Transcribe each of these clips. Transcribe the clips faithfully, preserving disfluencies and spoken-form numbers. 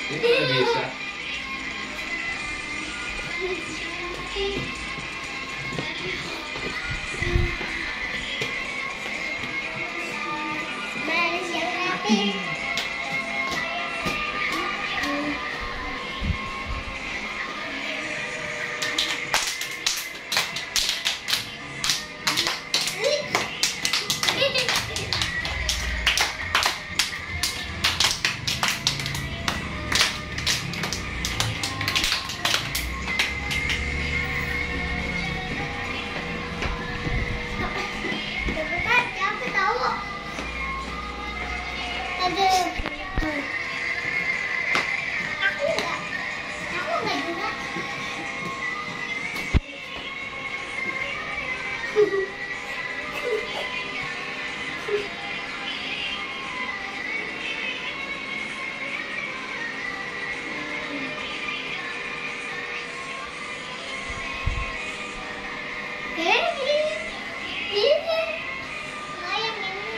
Ini nggak bisa. Baris yang rapi. Aku enggak, aku enggak juga. Eh, ini, ini, ayam ini.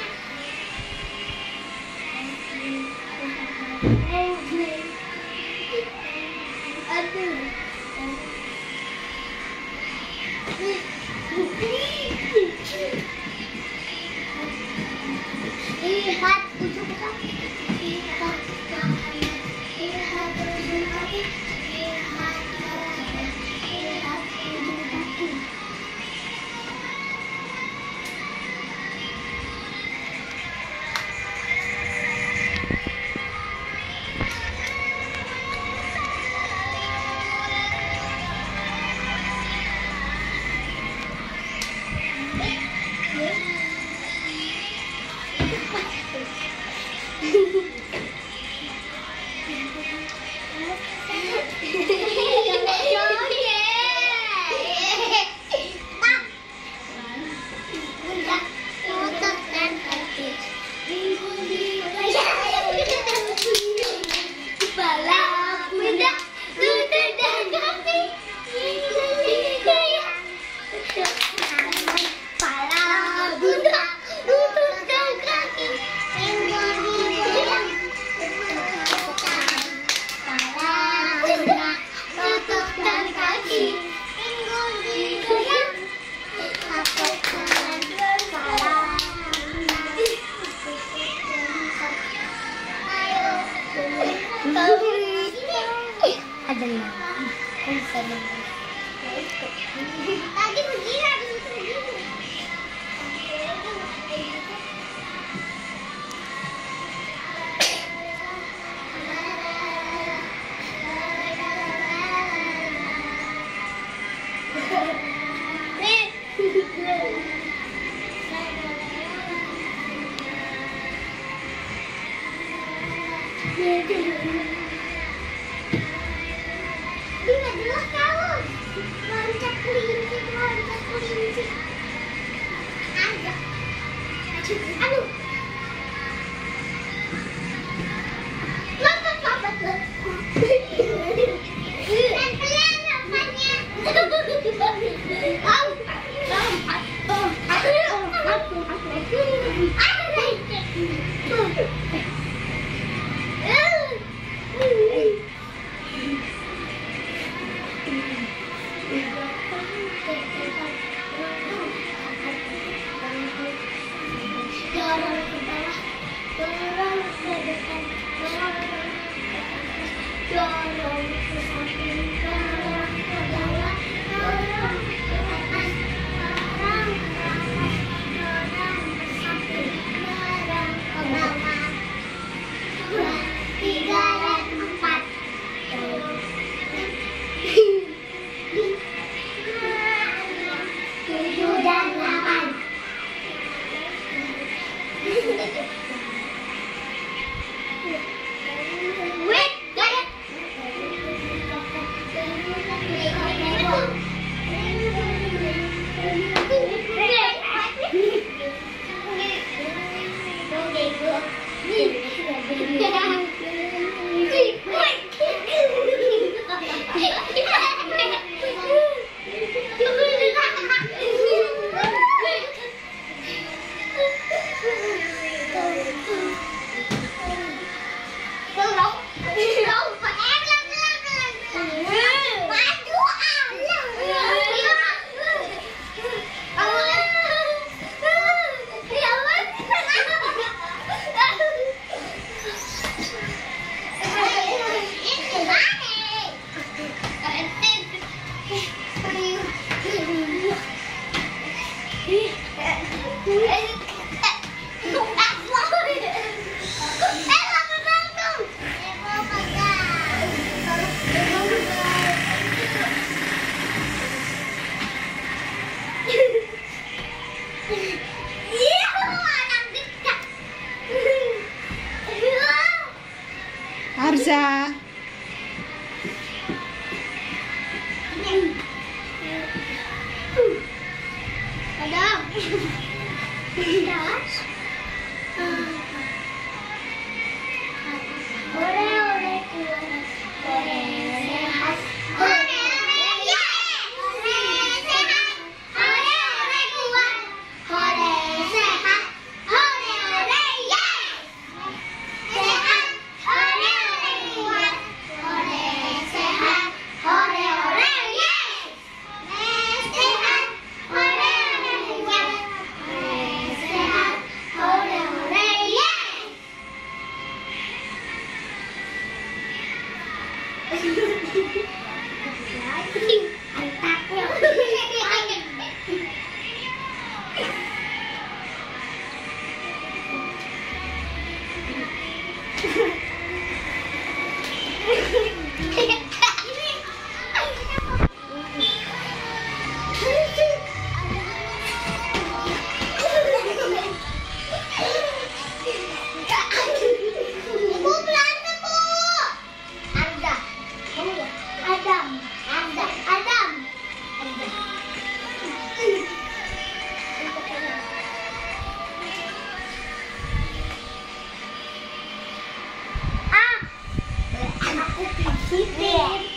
Lihat ujung kaki, lihat tangannya, lihat ujung kaki, lihat tangannya, lihat ujung kaki. Ada yang tadi begini, ada begini. Ini nggak jelas kalau loncat kelinci, loncat kelinci. Ada. Aduh. Lompat, lompat, lompat. Dan kalian lompatnya. Lompat, lompat, lompat, lompat, lompat. Ada. Arza. Adam. Das. Ore-ore kuat. Ore-ore khas. Ore-ore yes. Ore sehat. Ore-ore kuat. Ore sehat. Ore-ore yes. Sehat. Ore-ore kuat. Ore sehat. Ore-ore yes. Sehat. Ore-ore kuat. Ore sehat. Ore-ore yes. Ibu berantem, Bu. Anda. Adam. Anda. Adam. Anda. Ah. Aku pikir.